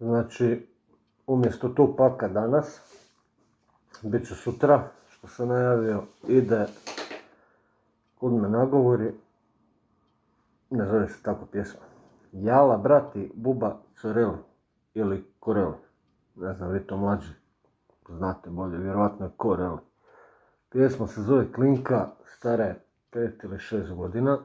Znači, umjesto Tupaka danas, bit će sutra, što sam najavio, ide Kud me nagovori, ne zove se tako pjesma. Jala, brati, Buba, Coreli ili Koreli. Ne znam, vi to mlađi znate bolje, vjerovatno je Koreli. Pjesma se zove Klinka, stara je 5 ili 6 godina.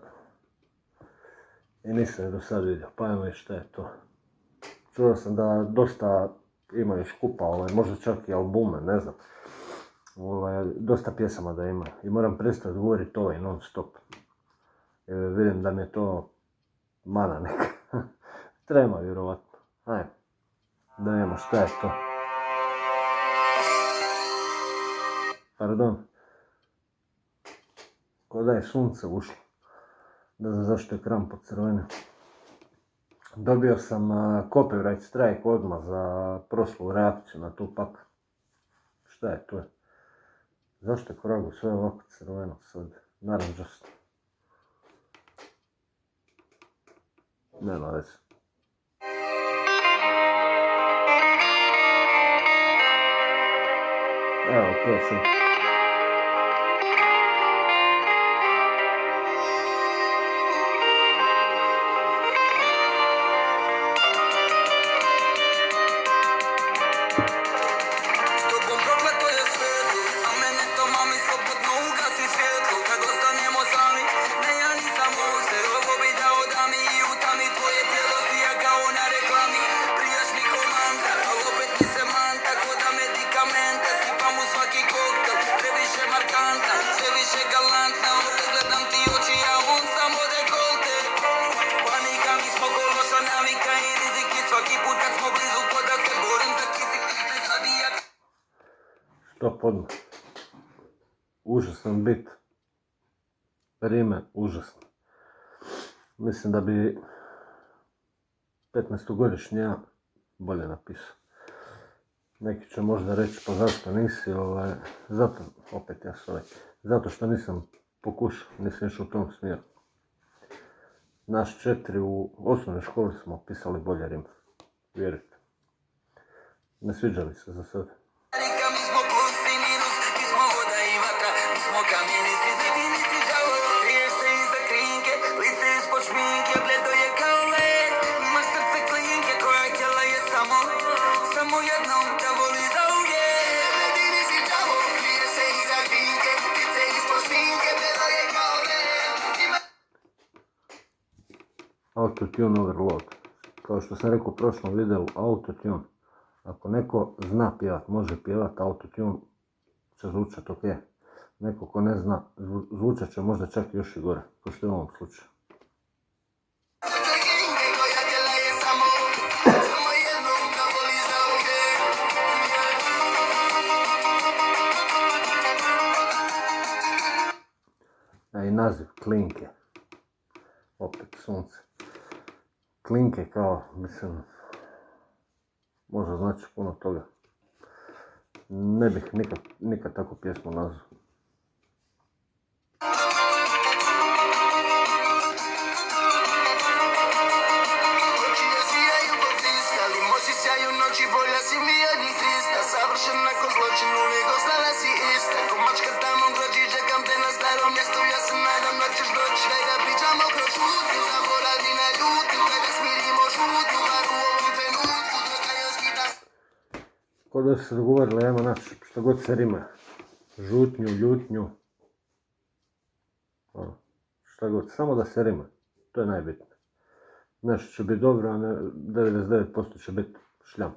I nisam je do sad vidio, pa ajmo i šta je to. Čuo sam da dosta imaju skupa, možda čak i albume, ne znam. Dosta pjesama da ima. I moram prestati govoriti non stop. Vidim da mi je to mana neka. Trema vjerovatno. Ajde, da vidimo šta je to. Pardon. Ko da je sunce ušlo. Ne znam zašto je ekran pocrvenio. Dobio sam copyright strike odmah za prošlu reakciju na Tupak. Šta je to? Zašto je Koragu sve ovako crveno sad? Naranđasto. Nema veze. Evo, to je sad. Stop odmah. Užasan bit. Rime užasno. Mislim da bi 15-godišnji ja bolje napisao. Neki će možda reći pa zašto nisi, zato, opet ja sam zato što nisam pokušao, nisam išao u tom smjeru. Naš 4 u osnovnoj školi smo pisali bolje rime. Vjerujte. Ne sviđa li se za sad. Autotune overload. Kao što sam rekao u prošlom videu, autotune. Ako neko zna pjevat, može pjevat, autotune će zvučat ok. Neko ko ne zna, zvučat će možda čak još i gore, kao što je u ovom slučaju. A i naziv Klinke. Opet sunce. Klinke kao, mislim, možda znači puno toga. Ne bih nikad takvu pjesmu nazvao. Ko da su se dogovorili, ajmo naći što god se rima. Žutnju, ljutnju. Šta god, samo da se rima. To je najbitno. Nešto će biti dobro, a 99% će biti šljam.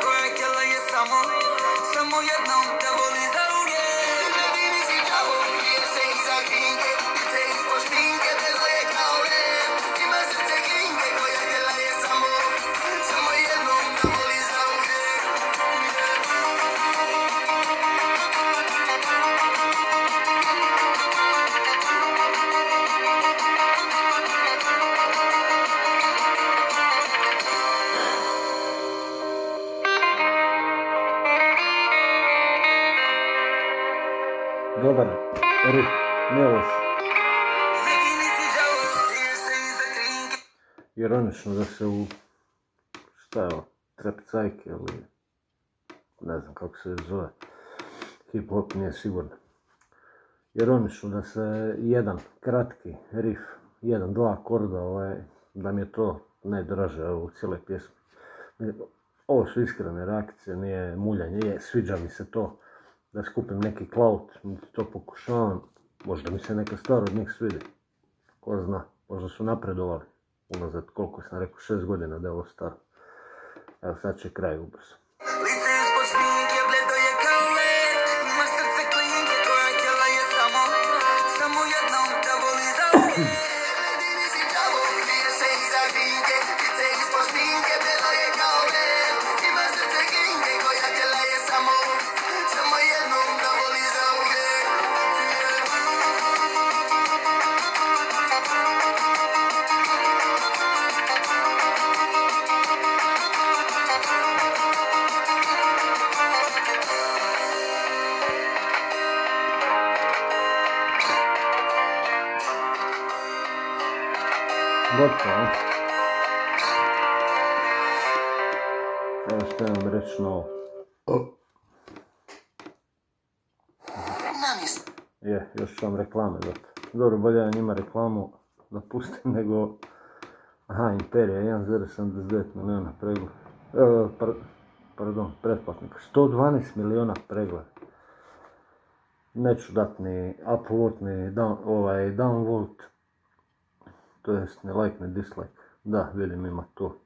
Samo jednom te voli zauvijek. Dobar riff, nije loš. Ironično da se u, šta je ovo, trap cajke ili ne znam kako se zove, hip hop nije sigurno. Ironično da se jedan kratki riff, jedan, dva akorda, da mi je to najdraže u cijeloj pjesmi. Ovo su iskrene reakcije, nije muljanje, sviđa mi se to da skupim neki cloud, to pokušavam, možda mi se neka stvar od njih svidi, ko zna, možda su napredovali, unazad koliko sam rekao, 6 godina da je ovo staro. Evo sad će kraj ubrzo. Gotovo. Evo što imam reći novo. Je, još ću vam reklame dati. Dobro, bolje ja njima reklamu da pustim nego... Aha, Imperija, 1,79 milijuna pregleda. Pardon, pretplatnika. 112 milijuna pregleda. Neću dati ni upvote, ni downvote. To jest ne like, ne dislike. Da, vidim ima to.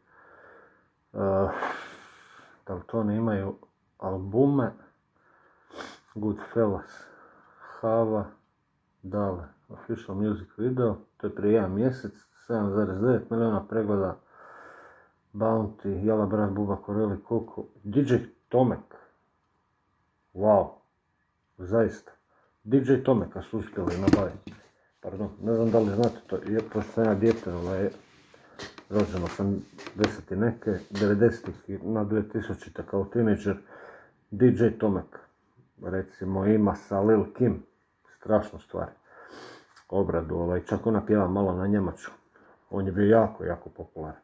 Da li to oni imaju albume? Goodfellas, Hava, Dale, Official Music Video. To je prije 1 mjesec, 7,9 milijuna pregleda. Bounty, Jala Brat, Buba, Koreli, Koko. DJ Tomek. Wow. Zaista. DJ Tomeka su uspjeli nabaviti. Pardon, ne znam da li znate to, pošto sam ja dijete, rođeno sam 10 i neke, 90-ih na 2000-te kao teenager, DJ Tomek, recimo ima sa Lil Kim, strašno stvari, obradu, čak ona pjeva malo na njemačku, on je bio jako, jako popularan.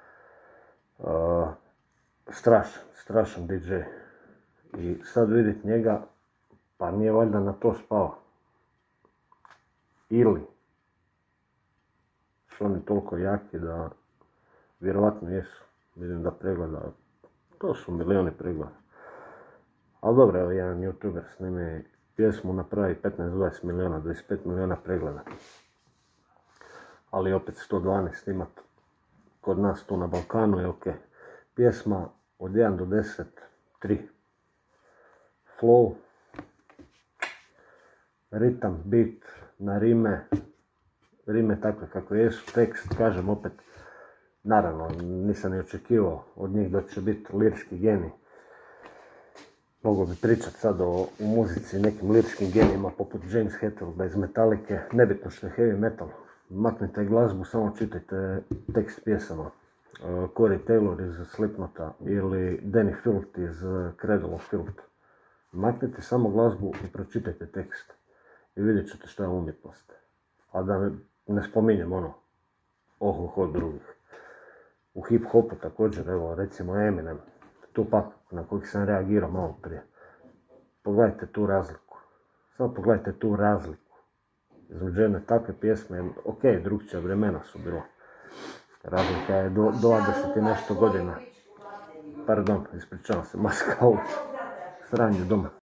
Strašan DJ. I sad vidit njega, pa nije valjda na to spao. Ili su oni toliko jaki da vjerovatno jesu. Vidim da pregleda, to su milijoni pregleda. Ali dobro, evo jedan youtuber snime pjesmu, napravi 15-20 milijuna, 25 milijuna pregleda. Ali opet 112 imat kod nas tu na Balkanu je ok. Pjesma od 1 do 10, 3. Flow, ritam, beat, na rime takve kako jesu, tekst, kažem opet, naravno nisam ni očekivao od njih da će biti lirski genij. Mogu bi pričat sad u muzici nekim lirskim genijima poput James Hetfielda iz Metallice, nebitno što je heavy metal, maknite glazbu, samo čitajte tekst pjesama. Corey Taylor iz Slipknota ili Danny Filth iz Cradle of Filth. Maknite samo glazbu i pročitajte tekst. I vidjet ćete šta je umjetnost. A da ne spominjem oho drugih. U hip-hopu također, evo recimo Eminem, Tupac na kojeg sam reagirao malo prije. Pogledajte tu razliku. Samo pogledajte tu razliku. Između jedne takve pjesme, ok, drugčija vremena su bila. Razlika je do 20 i nešto godina. Pardon, ispričavam se, maska out. Sranje doma.